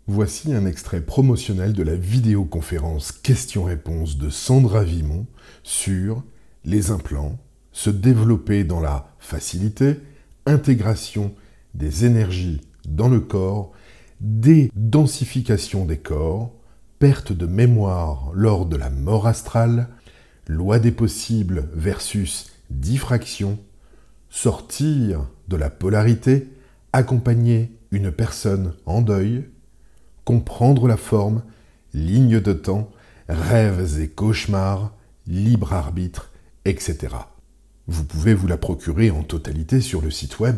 Voici un extrait promotionnel de la vidéoconférence questions-réponses de Sandra Vimon sur les implants, se développer dans la facilité, intégration des énergies dans le corps, dédensification des corps, perte de mémoire lors de la mort astrale, loi des possibles versus diffraction, sortir de la polarité, accompagner une personne en deuil, comprendre la forme, ligne de temps, rêves et cauchemars, libre arbitre, etc. Vous pouvez vous la procurer en totalité sur le site web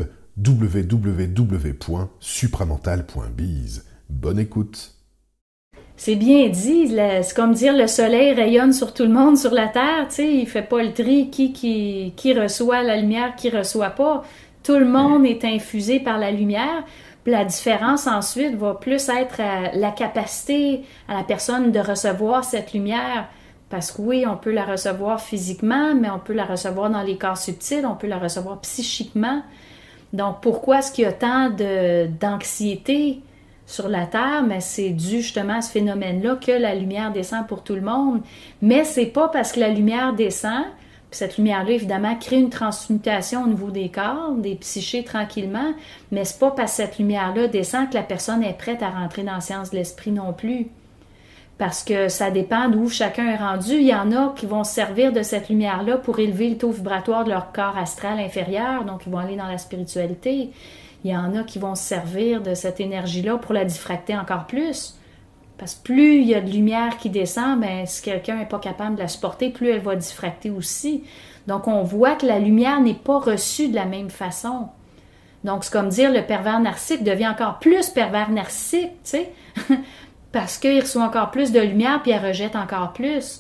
www.supramental.biz. Bonne écoute. C'est bien dit, c'est comme dire le soleil rayonne sur tout le monde sur la Terre, tu sais, il fait pas le tri qui reçoit la lumière, qui reçoit pas. Tout le monde est infusé par la lumière. Puis la différence ensuite va plus être à la capacité à la personne de recevoir cette lumière. Parce que oui, on peut la recevoir physiquement, mais on peut la recevoir dans les corps subtils, on peut la recevoir psychiquement. Donc pourquoi est-ce qu'il y a tant d'anxiété sur la Terre? Mais c'est dû justement à ce phénomène-là que la lumière descend pour tout le monde. Mais c'est pas parce que la lumière descend, puis cette lumière-là, évidemment, crée une transmutation au niveau des corps, des psychés tranquillement, mais c'est pas parce que cette lumière-là descend que la personne est prête à rentrer dans la science de l'esprit non plus. Parce que ça dépend d'où chacun est rendu. Il y en a qui vont se servir de cette lumière-là pour élever le taux vibratoire de leur corps astral inférieur, donc ils vont aller dans la spiritualité. Il y en a qui vont se servir de cette énergie-là pour la diffracter encore plus. Parce que plus il y a de lumière qui descend, ben, si quelqu'un n'est pas capable de la supporter, plus elle va diffracter aussi. Donc on voit que la lumière n'est pas reçue de la même façon. Donc c'est comme dire le pervers narcissique devient encore plus pervers narcissique, tu sais, parce qu'il reçoit encore plus de lumière puis il rejette encore plus.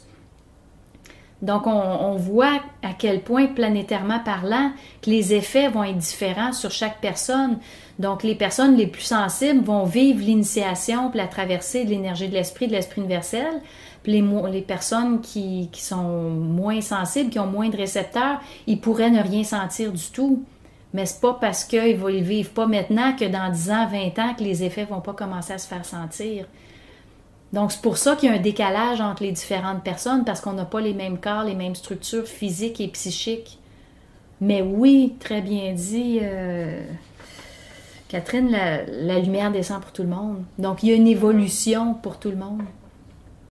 Donc, on voit à quel point, planétairement parlant, que les effets vont être différents sur chaque personne. Donc, les personnes les plus sensibles vont vivre l'initiation puis la traversée de l'énergie de l'esprit universel. Puis les personnes qui sont moins sensibles, qui ont moins de récepteurs, ils pourraient ne rien sentir du tout. Mais c'est pas parce qu'ils ne vivent pas maintenant que dans 10 ans, 20 ans, que les effets vont pas commencer à se faire sentir. Donc, c'est pour ça qu'il y a un décalage entre les différentes personnes, parce qu'on n'a pas les mêmes corps, les mêmes structures physiques et psychiques. Mais oui, très bien dit, Catherine, la lumière descend pour tout le monde. Donc, il y a une évolution pour tout le monde.